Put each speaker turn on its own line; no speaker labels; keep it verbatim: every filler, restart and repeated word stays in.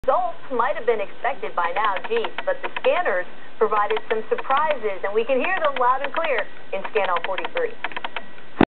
Results might have been expected by now, geez, but the scanners provided some surprises, and we can hear them loud and clear in Scan All forty-three.